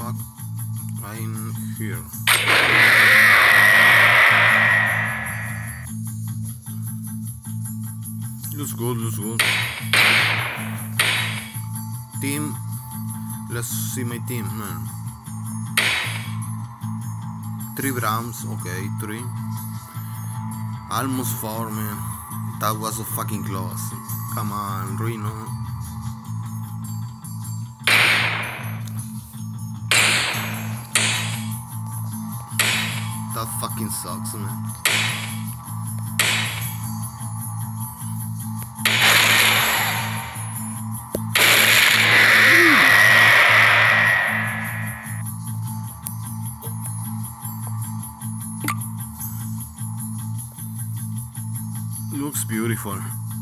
fuck? I'm here. Looks good, looks good. Team. Let's see my team, man. 3 rounds, okay, 3. Almost 4, man. That was so fucking close. Come on, Reno. That fucking sucks, man. Looks beautiful.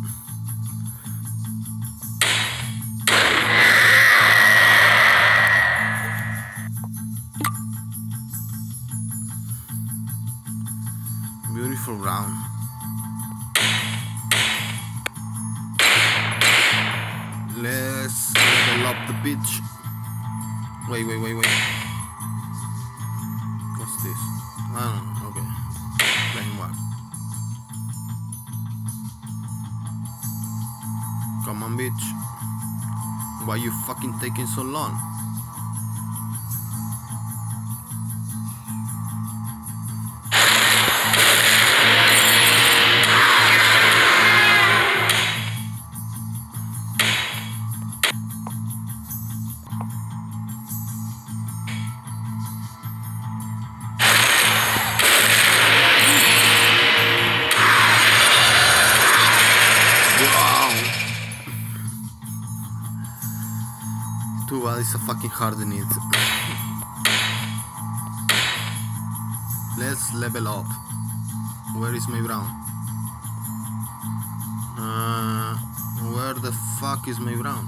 Beautiful round. Let's level up the bitch. Wait. What's this? I don't know. Okay. Playing what? Come on, bitch. Why you fucking taking so long? Too bad it's a fucking hardened. Let's level up. Where is my brown? Where the fuck is my brown?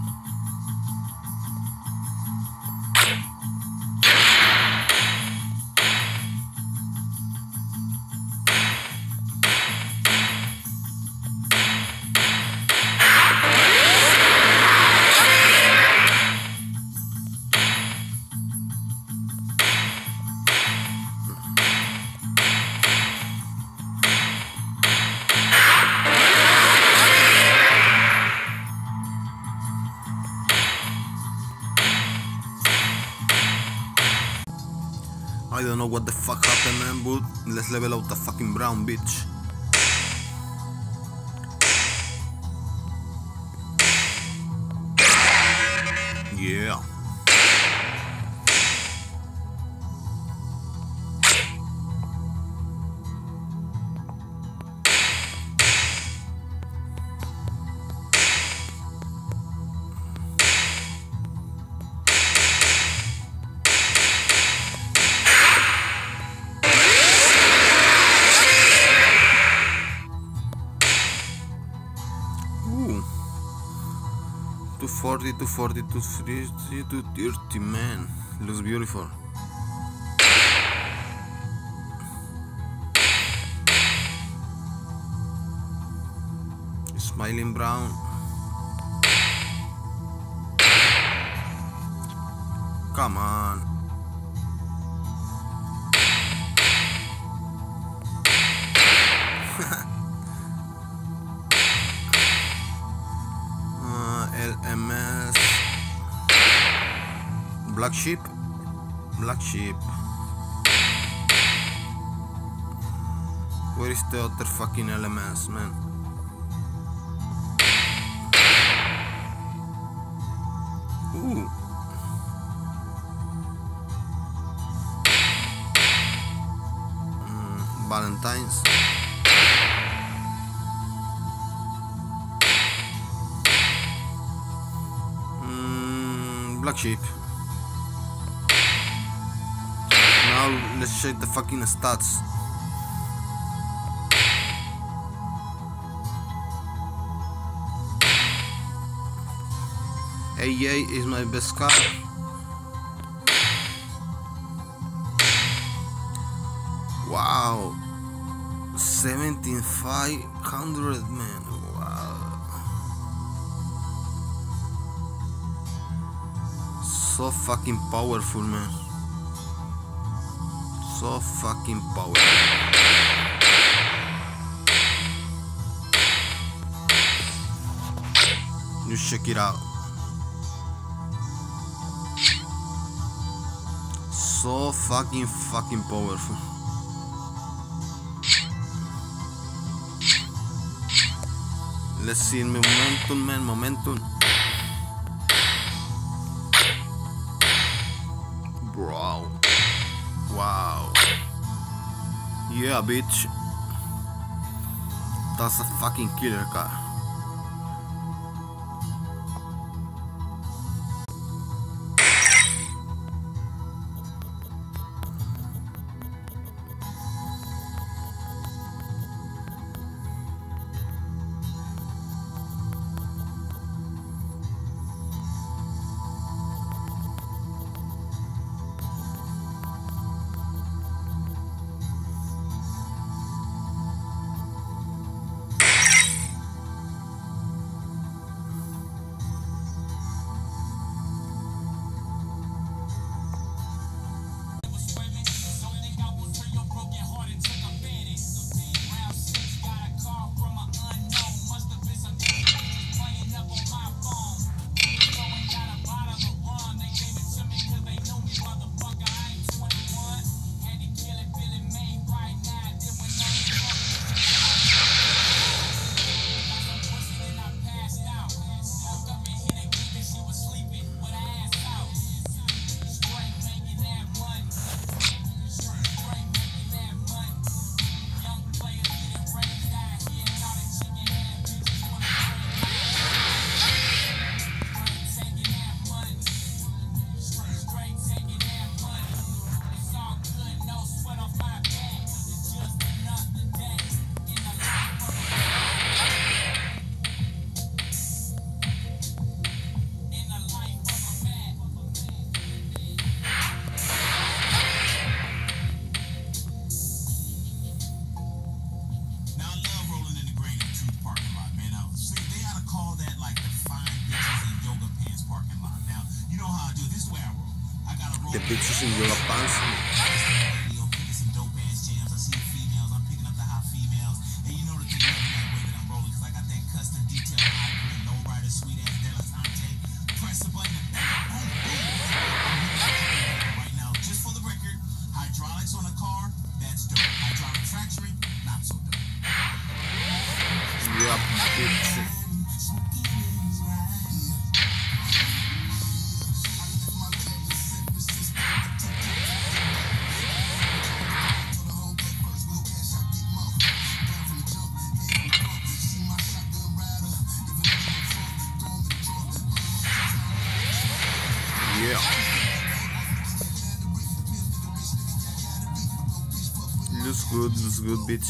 I don't know what the fuck happened, man, but let's level out the fucking brown, bitch. Yeah. Ooh. 240, 240, 230, 230, man. Looks beautiful. Smiling brown. Come on. LMS. Black sheep. Black sheep. Where is the other fucking LMS, man? Ooh. Valentine's. Black sheep. Now let's check the fucking stats. AA is my best card. Wow, 17,500, man. Wow, so fucking powerful, man. So fucking powerful. Just check it out. So fucking powerful. Let's see momentum, man, momentum. Bro. Wow. Yeah, bitch. That's a fucking killer car. The bitches in your pants. Yeah, bitch. Yeah. Looks good, bitch.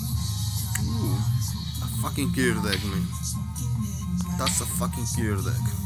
Ooh, a fucking killer deck, man. That's a fucking killer deck.